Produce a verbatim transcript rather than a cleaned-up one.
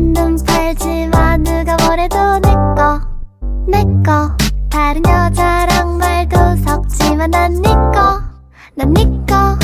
눈 팔지마. 누가 뭐래도 내꺼 내꺼. 다른 여자랑 말도 섞지마. 난 니꺼 난 니꺼.